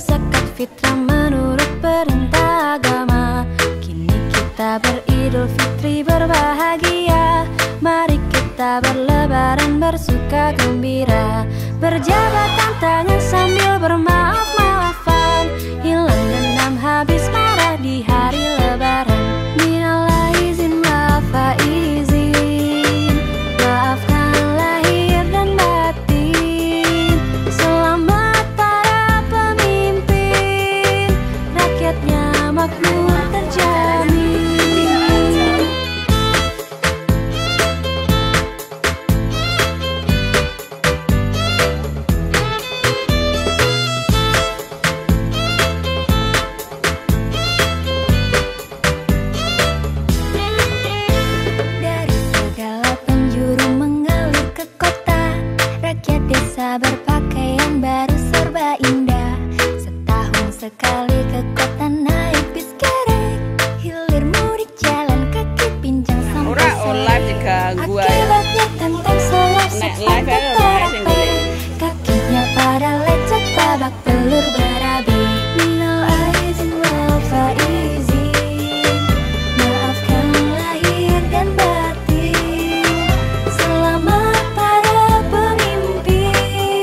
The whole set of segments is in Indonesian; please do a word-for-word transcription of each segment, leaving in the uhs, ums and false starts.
zakat fitrah menurut perintah agama. Kini kita beridul fitri berbahagia. Mari kita berlebaran bersuka gembira, berjabat tangan sambil bermaaf-maafan, hilang dendam habis marah di hari lebaran. Minal aizin wal faizin, maafkan lahir dan batin. Selamat para pemimpin, rakyatnya makmur terjamin. Berpakaian baru serba indah, setahun sekali ke kota naik bis kerek, hilir mudik jalan kaki pincang sampai sore. Akibatnya tentang sholat sepatu terape, kakinya pada lecet babak telur berabe. Minal aizin wal faizin, maafkan lahir dan batin. Selamat para pemimpin,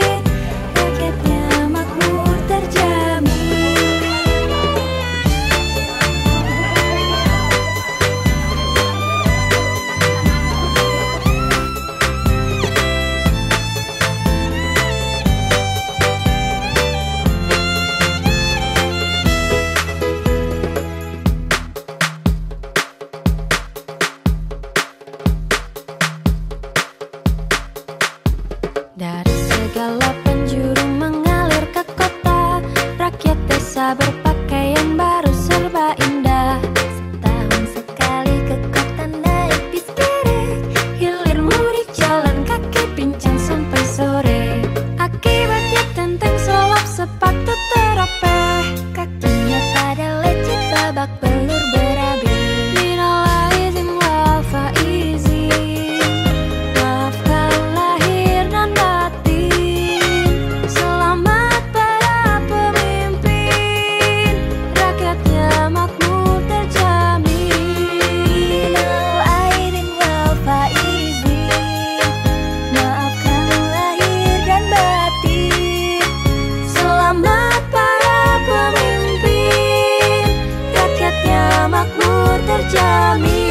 dari segala penjuru mengalir ke kota. Rakyat desa berpakaian baru serba indah, setahun sekali ke kota naik bis kerek, hilir mudik jalan kaki pincang sampai sore. Akibatnya tenteng solap sepatu teropeh, kakinya pada lecet babak belur berabe. Minal aizin wal faizin, maafkan lahir dan batin. Selamat para pemimpin, rakyatnya makmur terjamin. Minal aidin wal faizin, maafkan lahir dan batin. Selamat para pemimpin, rakyatnya makmur terjamin.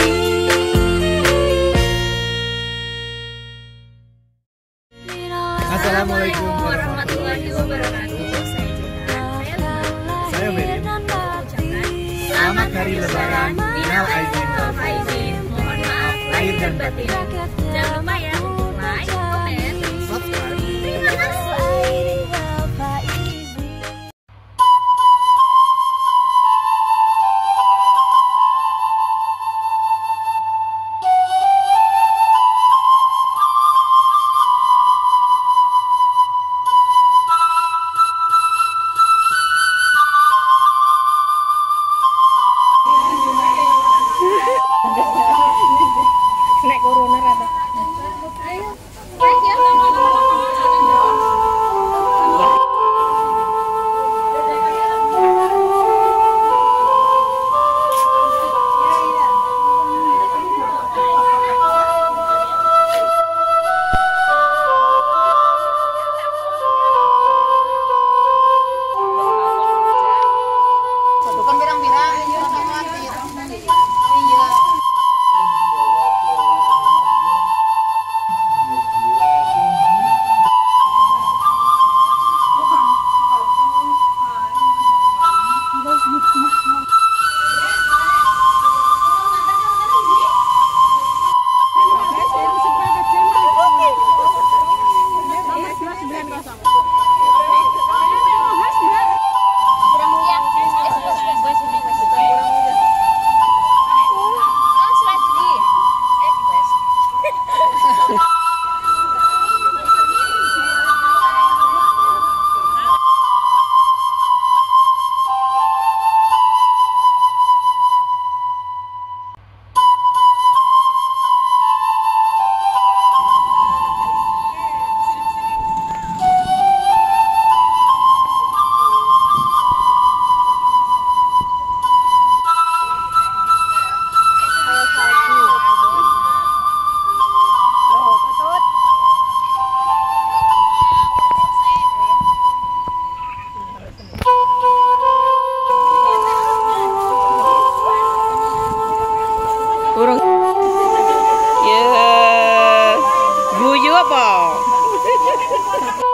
Assalamualaikum warahmatullahi wabarakatuh. Saya Jena. Saya Berin. Selamat Hari Lebaran. Minal aizin wal faizin. Mohon maaf lahir dan batin. Jangan lupa ya, like, komen, subscribe. Terima kasih. Nek corona rata. Urung. Ya. Guyu apa?